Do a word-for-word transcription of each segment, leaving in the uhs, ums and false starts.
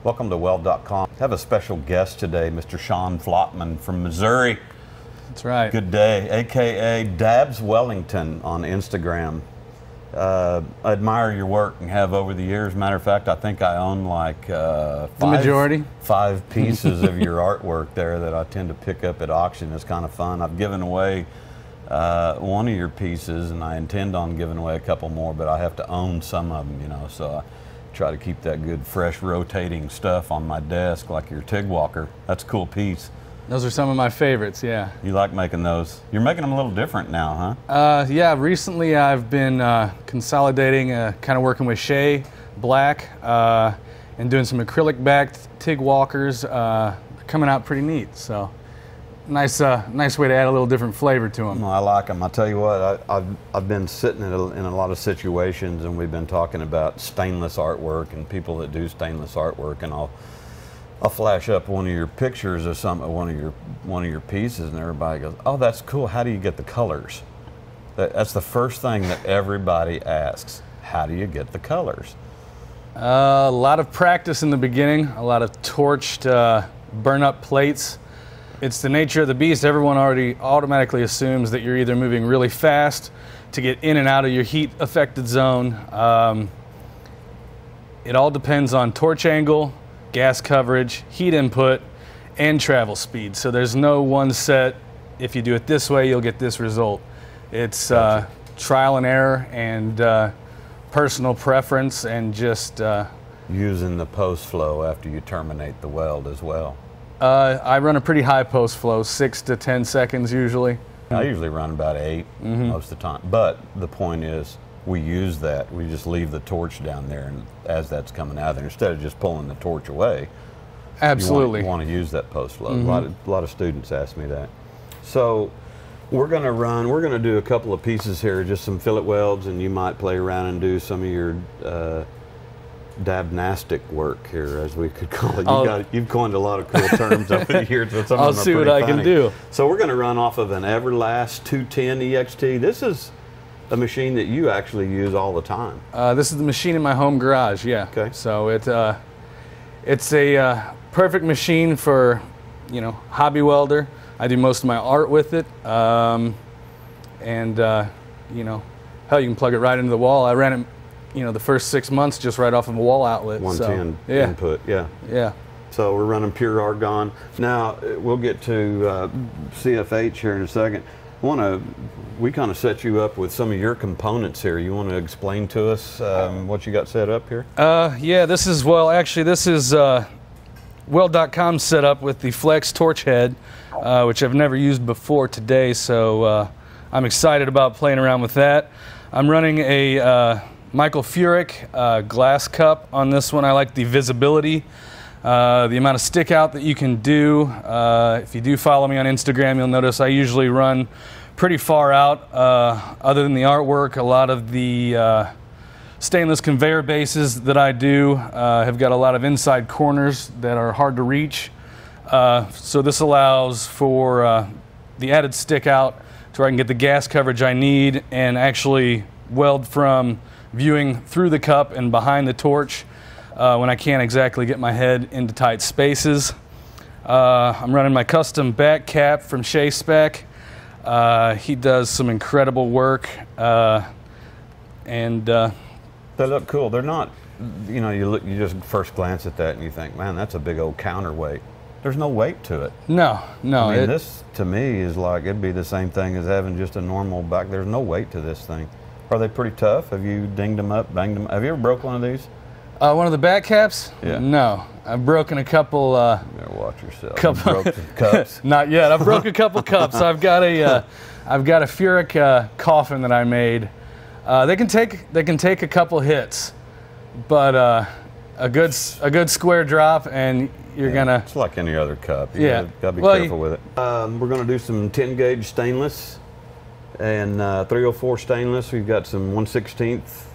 Welcome to Weld dot com. I have a special guest today, Mister Sean Flotman from Missouri. That's right. Good day, A K A Dabs Wellington on Instagram. Uh, I admire your work and have over the years. Matter of fact, I think I own like uh, five, the majority. five pieces of your artwork there that I tend to pick up at auction. It's kind of fun. I've given away uh, one of your pieces, and I intend on giving away a couple more, but I have to own some of them, you know. So I try to keep that good, fresh, rotating stuff on my desk, like your Tig Walker. That's a cool piece. Those are some of my favorites, yeah. You like making those. You're making them a little different now, huh? Uh, yeah, recently I've been uh, consolidating, uh, kind of working with Shea Black uh, and doing some acrylic-backed Tig Walkers. Uh, coming out pretty neat, so nice uh, nice way to add a little different flavor to them. Well, I like them. I tell you what, I, I've, I've been sitting in a, in a lot of situations, and we've been talking about stainless artwork and people that do stainless artwork, and I'll I'll flash up one of your pictures or some one of your one of your pieces, and everybody goes, "Oh, that's cool. How do you get the colors?" That, that's the first thing that everybody asks. How do you get the colors? Uh, a lot of practice in the beginning. A lot of torched, uh, burn-up plates. It's the nature of the beast. Everyone already automatically assumes that you're either moving really fast to get in and out of your heat-affected zone. Um, it all depends on torch angle, gas coverage, heat input, and travel speed. So there's no one set, if you do it this way, you'll get this result. It's uh, trial and error and uh, personal preference, and just uh, using the post flow after you terminate the weld as well. Uh, I run a pretty high post flow, six to ten seconds usually. I usually run about eight mm-hmm. most of the time. But the point is, we use that. We just leave the torch down there, and as that's coming out there, instead of just pulling the torch away. Absolutely. You want, you want to use that post flow. Mm-hmm. A lot of, a lot of students ask me that. So we're going to run. We're going to do a couple of pieces here, just some fillet welds, and you might play around and do some of your uh, dabnastic work here, as we could call it. You got, you've coined a lot of cool terms over the years, but some I'll of them are see what pretty I funny. can do. So we're going to run off of an Everlast two ten E X T. This is a machine that you actually use all the time. Uh, this is the machine in my home garage, yeah. Okay. So it uh, it's a uh, perfect machine for, you know, hobby welder. I do most of my art with it, um, and uh, you know, hell, you can plug it right into the wall. I ran it, you know, the first six months just right off of a wall outlet. one ten so, yeah. input, yeah. Yeah. So we're running pure argon. Now we'll get to uh, C F H here in a second. I want to, we kind of set you up with some of your components here. You want to explain to us um, what you got set up here? Uh, yeah, this is, well, actually, this is uh, Weld dot com set up with the Flex torch head, uh, which I've never used before today, so uh, I'm excited about playing around with that. I'm running a uh, Michael Furick uh, glass cup on this one. I like the visibility, uh, the amount of stick out that you can do. Uh, if you do follow me on Instagram, you'll notice I usually run pretty far out. Uh, other than the artwork, a lot of the uh, stainless conveyor bases that I do uh, have got a lot of inside corners that are hard to reach. Uh, so this allows for uh, the added stick out to where I can get the gas coverage I need and actually weld from viewing through the cup and behind the torch uh, when I can't exactly get my head into tight spaces. Uh, I'm running my custom back cap from Shea Spec. Uh, he does some incredible work, uh, and uh, they look cool. They're not, you know, you look, you just first glance at that and you think, man, that's a big old counterweight. There's no weight to it. No, no. I mean, it, this to me is like, it'd be the same thing as having just a normal back. There's no weight to this thing. Are they pretty tough? Have you dinged them up, banged them? Have you ever broke one of these? Uh, one of the back caps? Yeah. No, I've broken a couple. Uh, you better watch yourself. Couple, you broke some cups. Not yet. I've broke a couple cups. I've got a, uh, I've got a Furick uh, coffin that I made. Uh, they can take, they can take a couple hits, but uh, a good, a good square drop, and you're yeah, gonna. It's like any other cup. You yeah. gotta, gotta be well, careful you, with it. Um, we're gonna do some ten gauge stainless and uh, three oh four stainless. We've got some one sixteenth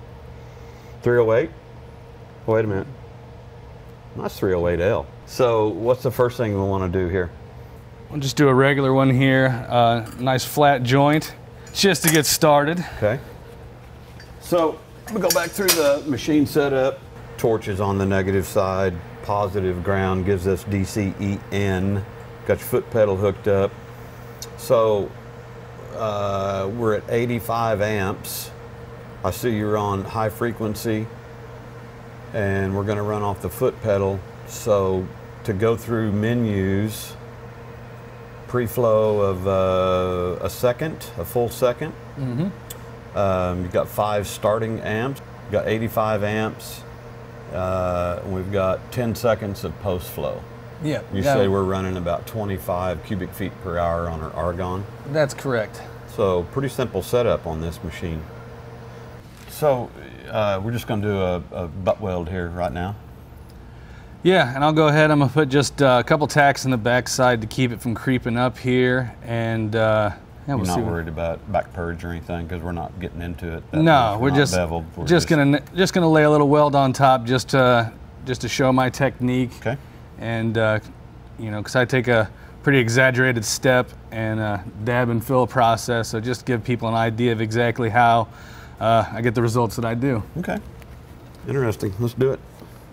three oh eight. Wait a minute. That's three oh eight L. So what's the first thing we want to do here? We'll just do a regular one here. Uh, nice flat joint, just to get started. Okay. So we go back through the machine setup. Torch is on the negative side, positive ground, gives us D C E N. Got your foot pedal hooked up. So uh, we're at eighty-five amps. I see you're on high frequency, and we're going to run off the foot pedal. So to go through menus, pre-flow of uh, a second, a full second. Mm-hmm. Um, you've got five starting amps. You've got eighty-five amps. Uh, and we've got ten seconds of post-flow. Yeah. You yeah. say we're running about twenty-five cubic feet per hour on our argon. That's correct. So pretty simple setup on this machine. So uh, we're just going to do a, a butt weld here right now. Yeah, and I'll go ahead. I'm going to put just uh, a couple tacks in the backside to keep it from creeping up here. And uh, yeah, we'll You're see. not worried about back purge or anything because we're not getting into it. That no, much. we're, we're just beveled. We're just, just gonna just gonna lay a little weld on top just to just to show my technique. Okay. And uh, you know, because I take a pretty exaggerated step and uh, dab and fill process, so just give people an idea of exactly how uh, I get the results that I do. Okay. Interesting. Let's do it.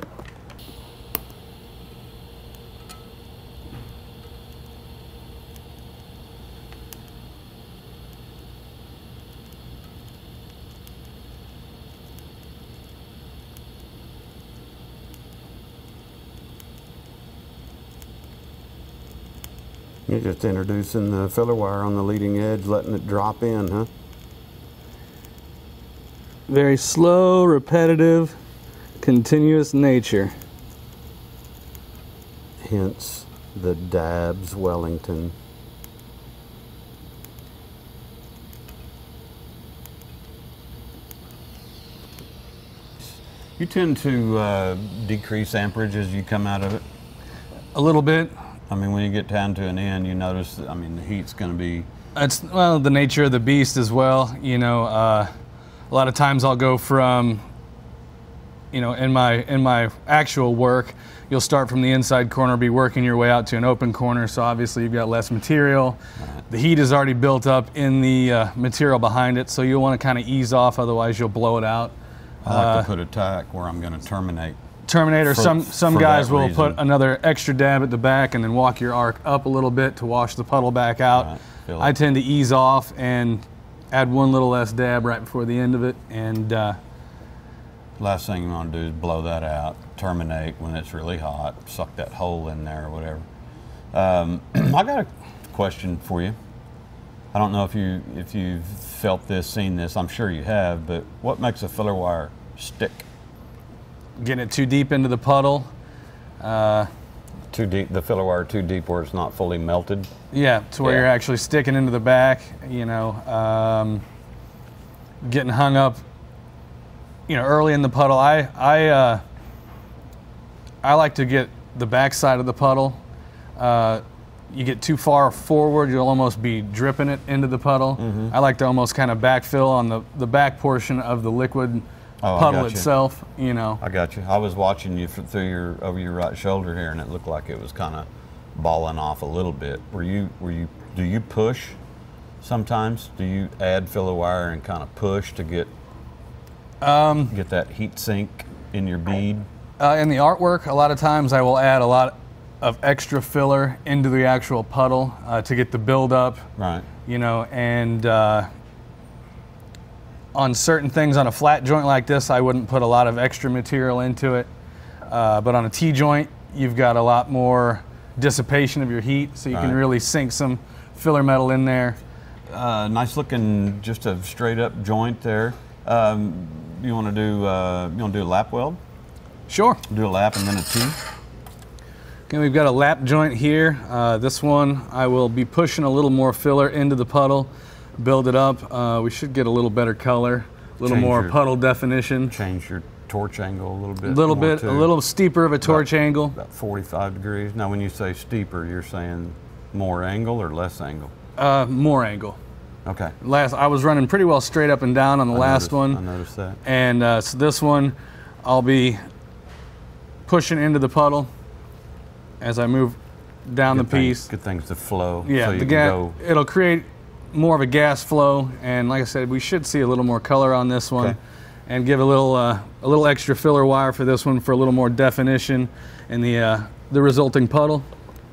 You're just introducing the filler wire on the leading edge, letting it drop in, huh? Very slow, repetitive, continuous nature. Hence the dabs Wellington. You tend to uh, decrease amperage as you come out of it? A little bit. I mean, when you get down to an end, you notice, I mean, the heat's going to be... It's, well, the nature of the beast as well. You know, uh, a lot of times I'll go from, you know, in my, in my actual work, you'll start from the inside corner, be working your way out to an open corner, so obviously you've got less material. Right. The heat is already built up in the uh, material behind it, so you'll want to kind of ease off, otherwise you'll blow it out. I like uh, to put a tack where I'm going to terminate. Terminator. For, some some guys will reason. put another extra dab at the back and then walk your arc up a little bit to wash the puddle back out. Right. I tend to ease off and add one little less dab right before the end of it. And uh, last thing you want to do is blow that out, terminate when it's really hot, suck that hole in there or whatever. Um, I got a question for you. I don't know if you if you've felt this, seen this. I'm sure you have. But what makes a filler wire stick? Getting it too deep into the puddle. Uh, too deep, the filler wire too deep where it's not fully melted? Yeah, to where yeah. you're actually sticking into the back, you know, um, getting hung up, you know, early in the puddle. I, I, uh, I like to get the back side of the puddle. Uh, you get too far forward, you'll almost be dripping it into the puddle. Mm-hmm. I like to almost kind of backfill on the, the back portion of the liquid Oh, puddle itself, you know. I got you. I was watching you through your over your right shoulder here, and it looked like it was kind of balling off a little bit. Were you? Were you? Do you push? Sometimes, do you add filler wire and kind of push to get um, get that heat sink in your bead? Uh, in the artwork, a lot of times I will add a lot of extra filler into the actual puddle uh, to get the buildup. Right. You know, and. Uh, On certain things, on a flat joint like this, I wouldn't put a lot of extra material into it. Uh, but on a T-joint, you've got a lot more dissipation of your heat, so you right. can really sink some filler metal in there. Uh, nice looking, just a straight up joint there. Um, you want to do uh, you want to do a lap weld? Sure. Do a lap and then a T. Okay, we've got a lap joint here. Uh, this one, I will be pushing a little more filler into the puddle. Build it up. Uh, we should get a little better color, a little change more your, puddle definition. Change your torch angle a little bit. A little bit, too. a little steeper of a torch about, angle. About forty-five degrees. Now, when you say steeper, you're saying more angle or less angle? Uh, more angle. Okay. Last, I was running pretty well straight up and down on the I last noticed, one. I noticed that. And uh, so this one, I'll be pushing into the puddle as I move down good the thing, piece. Good things to flow. Yeah, so you the can ga- go. It'll create more of a gas flow, and like I said, we should see a little more color on this one. Okay. and give a little uh, a little extra filler wire for this one for a little more definition in the uh, the resulting puddle.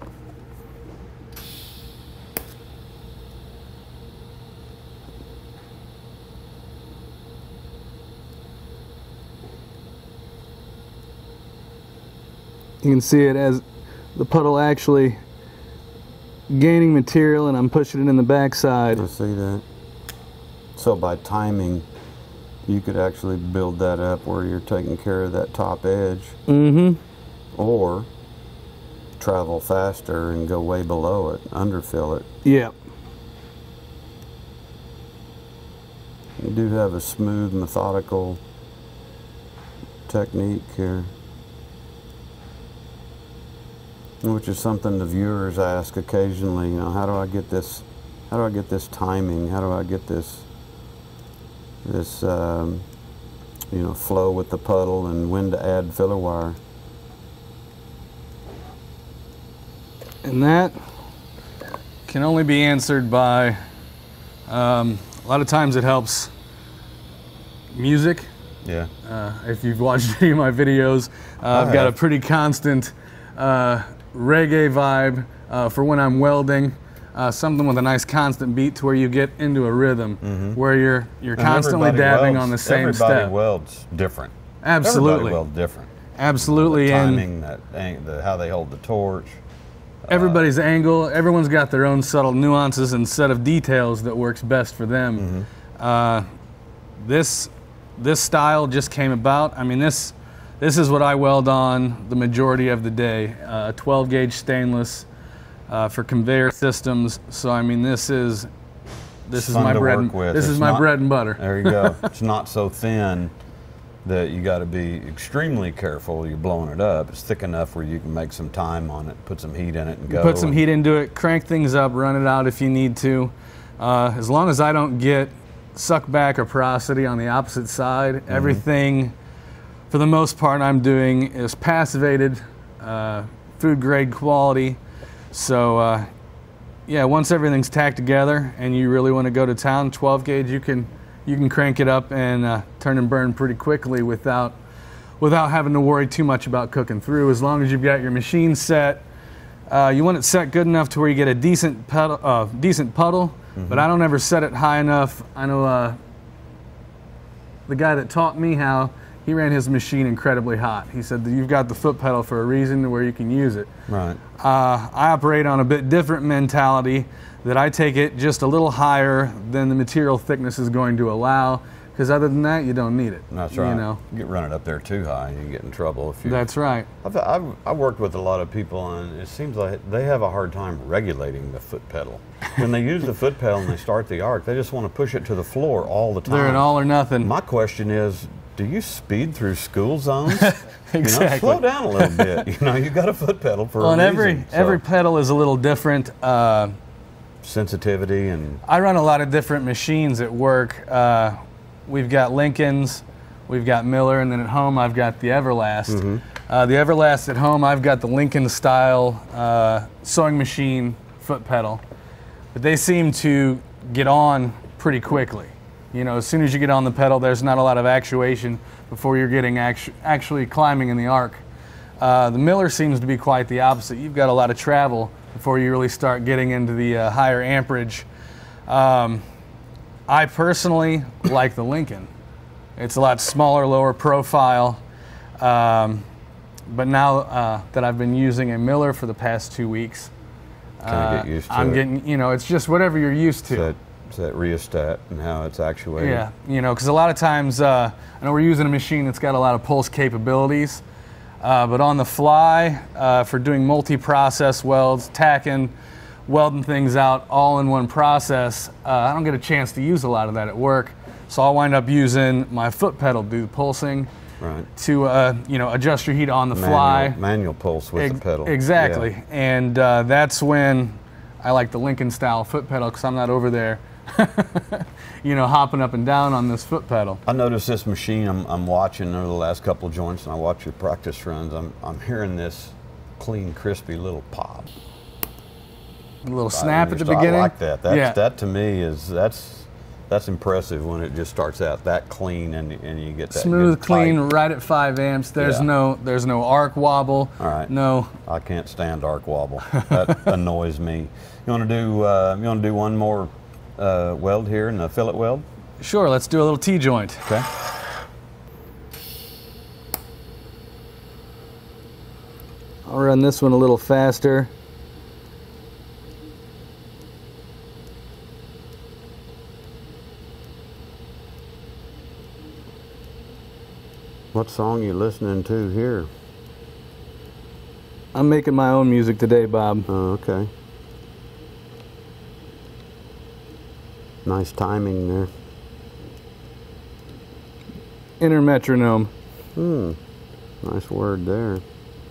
You can see it as the puddle actually gaining material, and I'm pushing it in the backside. I see that. So by timing, you could actually build that up where you're taking care of that top edge. Mm-hmm. Or travel faster and go way below it, underfill it. Yep. You do have a smooth, methodical technique here, which is something the viewers ask occasionally. You know, how do I get this? How do I get this timing? How do I get this? This, um, you know, flow with the puddle and when to add filler wire. And that can only be answered by, um, a lot of times it helps music. Yeah. Uh, if you've watched any of my videos, uh, I've got a pretty constant uh, reggae vibe uh, for when I'm welding. Uh, something with a nice constant beat to where you get into a rhythm, mm-hmm. where you're you're and constantly dabbing welds, on the same everybody step. Everybody welds different. Absolutely. Everybody welds different. Absolutely. The timing, that, the, how they hold the torch. Everybody's uh, angle, everyone's got their own subtle nuances and set of details that works best for them. Mm-hmm. uh, this this style just came about. I mean, this this is what I weld on the majority of the day. Uh, twelve gauge stainless uh, for conveyor systems. So I mean, this is this it's is fun my to bread. work And, with. this it's is my not, bread and butter. There you go. It's not so thin that you got to be extremely careful. You're blowing it up. It's thick enough where you can make some time on it, put some heat in it, and go. Put some heat into it, crank things up, run it out if you need to. Uh, as long as I don't get suck back or porosity on the opposite side, mm-hmm. everything, for the most part, I'm doing is passivated, uh, food grade quality. So, uh, yeah, once everything's tacked together and you really want to go to town, twelve gauge, you can. You can crank it up and uh, turn and burn pretty quickly without without having to worry too much about cooking through. As long as you've got your machine set, uh, you want it set good enough to where you get a decent puddle, uh, decent puddle. Mm-hmm. But I don't ever set it high enough. I know uh, the guy that taught me how, he ran his machine incredibly hot. He said that you've got the foot pedal for a reason to where you can use it. Right. Uh, I operate on a bit different mentality, that I take it just a little higher than the material thickness is going to allow, because other than that, you don't need it. That's right. You know, you get run it up there too high, you get in trouble. If you. That's right. I've, I've I've worked with a lot of people, and it seems like they have a hard time regulating the foot pedal. When they use the foot pedal and they start the arc, they just want to push it to the floor all the time. They're an all or nothing. My question is, do you speed through school zones? Exactly. You know, slow down a little bit. You know, you got a foot pedal for well, a and reason. every so. every pedal is a little different. Uh, Sensitivity and. I run a lot of different machines at work. Uh, we've got Lincolns, we've got Miller, and then at home I've got the Everlast. Mm-hmm. uh, the Everlast at home, I've got the Lincoln style uh, sewing machine foot pedal, but they seem to get on pretty quickly. You know, as soon as you get on the pedal, there's not a lot of actuation before you're getting actu- actually climbing in the arc. Uh, the Miller seems to be quite the opposite. You've got a lot of travel before you really start getting into the uh, higher amperage. Um, I personally like the Lincoln. It's a lot smaller, lower profile. Um, but now uh, that I've been using a Miller for the past two weeks, uh, get used to I'm it. getting, you know, it's just whatever you're used to. It's that, it's that rheostat and how it's actuated. Yeah, you know, because a lot of times, uh, I know we're using a machine that's got a lot of pulse capabilities. Uh, but on the fly, uh, for doing multi-process welds, tacking, welding things out all in one process, uh, I don't get a chance to use a lot of that at work. So I'll wind up using my foot pedal to do the pulsing, right. to uh, you know, adjust your heat on the manual, fly. Manual pulse with Ex- the pedal. Exactly. Yeah. And uh, that's when I like the Lincoln style foot pedal, because I'm not over there you know, hopping up and down on this foot pedal. I noticed this machine I'm, I'm watching over the last couple of joints, and I watch your practice runs. I'm, I'm hearing this clean, crispy little pop. A little snap I at the beginning. I like that. That's, yeah. That to me is, that's, that's impressive when it just starts out that clean and and you get that smooth, good clean, tight. right at five amps. There's Yeah. no there's no arc wobble. All right. No. I can't stand arc wobble. That annoys me. You want to do uh, you want to do one more uh, weld here in the fillet weld? Sure. Let's do a little T-joint. Okay. I'll run this one a little faster. What song you listening to here? I'm making my own music today, Bob. Oh, okay. Nice timing there. Inner metronome. Hmm. Nice word there.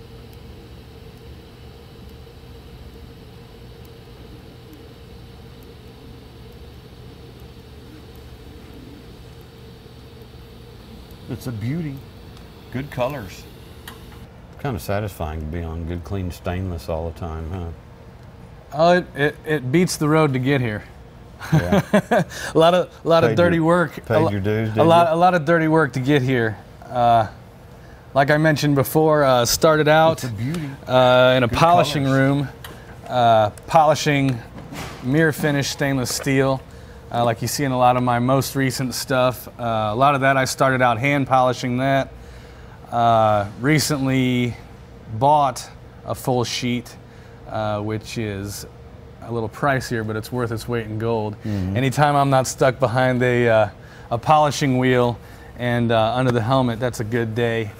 It's a beauty. Good colors. Kind of satisfying to be on good clean stainless all the time, huh? Oh, it, it, it beats the road to get here. Yeah. a lot of a lot Paid of dirty your- work. paid a, lo- your dues, A did lot you? a lot of dirty work to get here. Uh, like I mentioned before, uh, started out It's a beauty. uh, in a Good polishing colors. room, uh, polishing mirror finish stainless steel, uh, like you see in a lot of my most recent stuff. Uh, a lot of that I started out hand polishing that. Uh, recently bought a full sheet, uh, which is a little pricier, but it's worth its weight in gold. Mm-hmm. Anytime I'm not stuck behind a, uh, a polishing wheel and uh, under the helmet, that's a good day.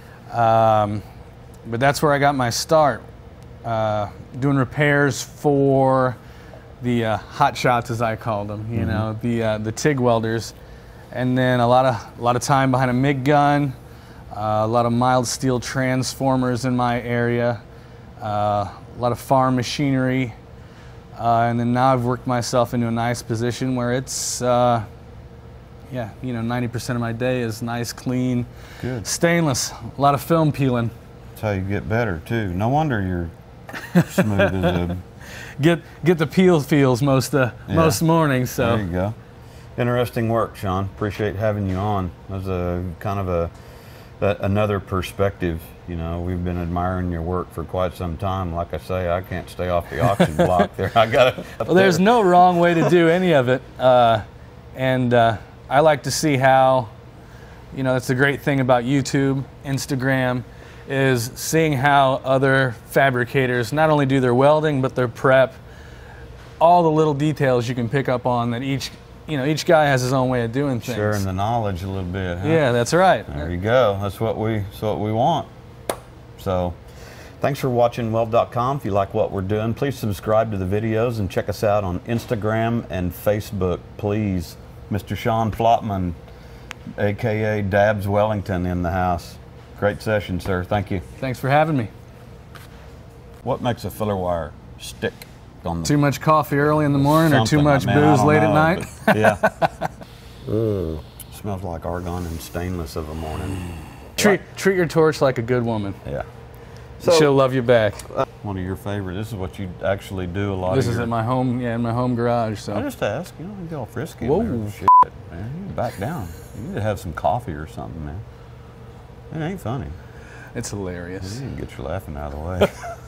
Um, but that's where I got my start, uh, doing repairs for the uh, hot shots, as I called them, you Mm-hmm. know, the uh, the TIG welders, and then a lot of a lot of time behind a MIG gun, uh, a lot of mild steel transformers in my area, uh, a lot of farm machinery, uh, and then now I've worked myself into a nice position where it's, uh, yeah, you know, ninety percent of my day is nice, clean, Good. stainless. A lot of film peeling. That's how you get better too. No wonder you're smooth as a. Get get the peel feels most uh, Yeah. most mornings. So. There you go. Interesting work, Sean. Appreciate having you on. That was a kind of a, a another perspective. You know, we've been admiring your work for quite some time. Like I say, I can't stay off the auction block there. I got it. Well, there's no wrong way to do any of it, uh, and uh, I like to see how, you know, that's the great thing about YouTube, Instagram, is seeing how other fabricators not only do their welding but their prep, all the little details you can pick up on that each, you know, each guy has his own way of doing things. Sharing the knowledge a little bit. Huh? Yeah, that's right. There you go. That's what we. That's what we want. So, thanks for watching Weld dot com. If you like what we're doing, please subscribe to the videos and check us out on Instagram and Facebook, please. Mister Sean Plotman, aka Dabs Wellington, in the house. Great session, sir. Thank you. Thanks for having me. What makes a filler wire stick on the Too much coffee early in the morning or too something? much Man, I booze don't late at know, night? but yeah. Ooh, smells like argon and stainless of a morning. treat treat your torch like a good woman. Yeah. She'll love you back. One of your favorite. This is what you actually do a lot This of is your, at my home, yeah, in my home garage. I So just ask, you know, you get all frisky. Whoa. Whoa. Shit, man. You need to back down. You need to have some coffee or something, man. It ain't funny. it's hilarious. You need to get your laughing out of the way.